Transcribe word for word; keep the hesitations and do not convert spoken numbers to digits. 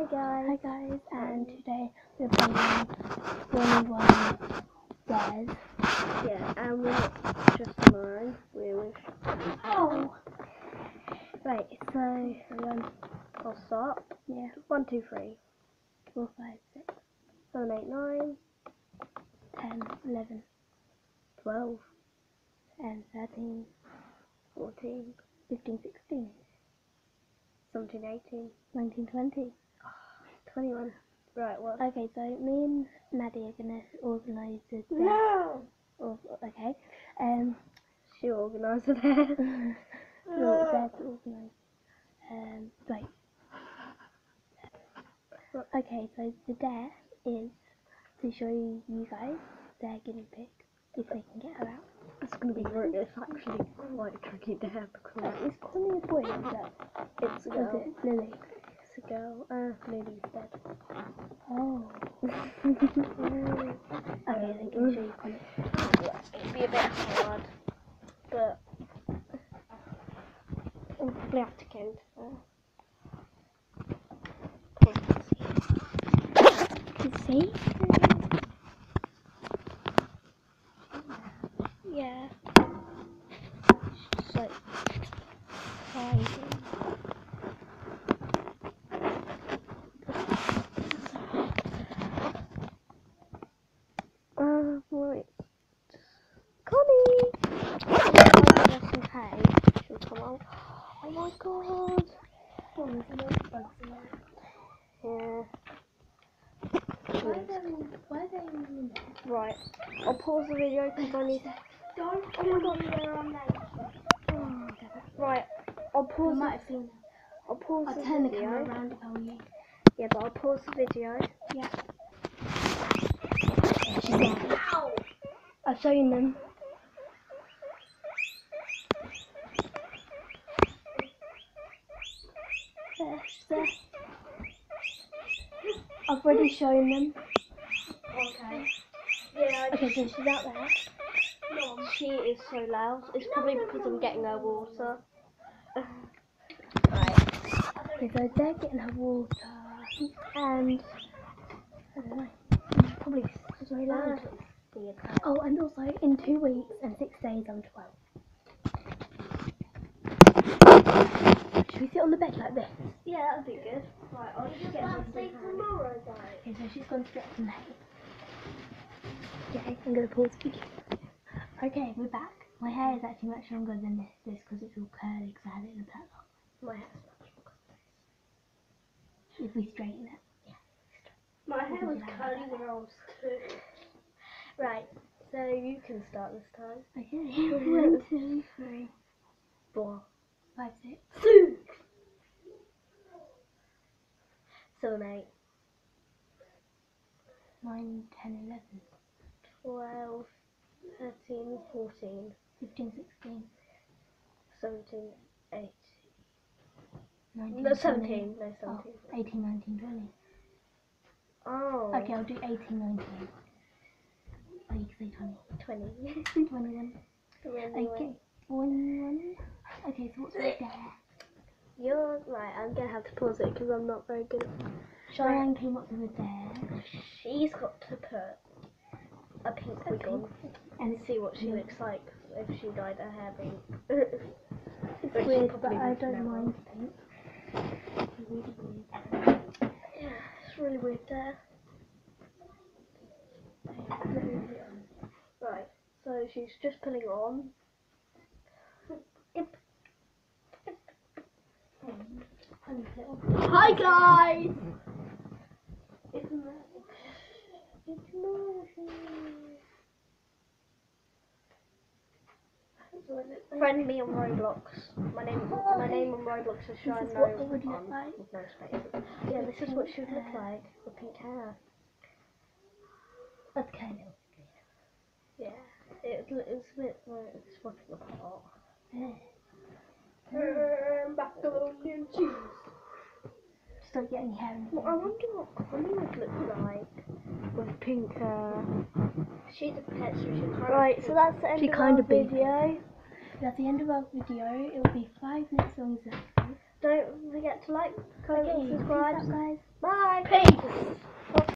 guys. Hi guys, and today we're playing twenty-one Dares. Yeah, and we're just mine. We wish. Oh! Right, so um, I'll start. Yeah. One, two, three, four, five, six, seven, eight, nine, ten, eleven, twelve, and thirteen, fourteen, fifteen, sixteen, seventeen, eighteen, nineteen, twenty. twenty-one. Right, what? Okay, so me and Maddie are going to organise the Dare. No! Or, okay. Um, She organised the Dare. we're there to organise. Um, right. Okay, so the Dare is to show you guys their guinea pig, if they can get her out. It's going to be very, it's actually quite a tricky Dare because Oh, is Connie a boy or a girl? it's a Or is girl. it Lily? It's a girl. Uh, Lily's dead. Oh. Mm. Okay, then can you show you Connie? It'd be a bit hard, but we'll probably have to count her. See? Yeah. So, hiding. Uh, wait. Connie! Okay, she'll come out. Oh my god! Oh, there's no bugs in there. Yeah. Why are they, why are they in there? Right. I'll pause the video because I need to. Don't Oh my god. they're on there. Oh, right. I'll You pause might the, have seen them. I'll pause I'll the turn the video. camera around if I were you. Yeah, but I'll pause the video. Yeah. Yeah, she's there. Ow! I've shown them. There, she's there. I've already shown them. Okay. Yeah. Okay, so she's out there. Mom. She is so loud. It's probably because I'm getting her water. Right. Okay, so they're getting her water. And I don't know. probably so loud. Oh, and also in two weeks and six days I'm twelve. Should we sit on the bed like this? Yeah, that'd be good. Right, I'll just get her tomorrow, guys. Okay, so she's gone to get some hay. Okay, I'm going to pause the video. Okay, we're back. My hair is actually much longer than this this because it's all curly because I had it in a plat lock. My hair's much longer. If we straighten it. Yeah. My hair was curly when I was two. Right, so you can start this time. Okay, one, two, three, Four. five, six, Seven, eight. nine, ten, eleven, Twelve. Thirteen. Fourteen. fifteen, sixteen, Seventeen. Eighteen. nineteen, No, twenty. seventeen. No, Oh, seventeen. eighteen, nineteen, twenty. Oh. Okay, I'll do eighteen, nineteen. Oh, you can say twenty. Twenty. twenty-one. Twenty-one. Okay, twenty-one. Okay, so what's right there? You're right. I'm gonna have to pause it because I'm not very good at. Cheyenne came up with a dare. She's got to put a pink wig on and see what she Yeah. looks like if she dyed her hair pink. It's But she weird, but probably I would don't never. mind pink. It's really weird. Yeah, it's really weird there. Right, so she's just putting it on. Hi guys! It's Motion. It's Motion. Friend me on Roblox. My name, my name on Roblox is Shine This is No what it would look Fun, like. with no spaces. Yeah, this is what she would look like with pink hair. That's kind of Yeah, it, it's a bit like it's falling apart. yeah. Um, macaroni and cheese. Just don't get any hair in Well, I wonder what Connie would look like with pink hair. She's a pet, so she kind right, of. So that's the end She of kind our of be video. That's the end of our video. It will be five minutes long. So Don't forget to like, comment, okay, subscribe. peace out, guys.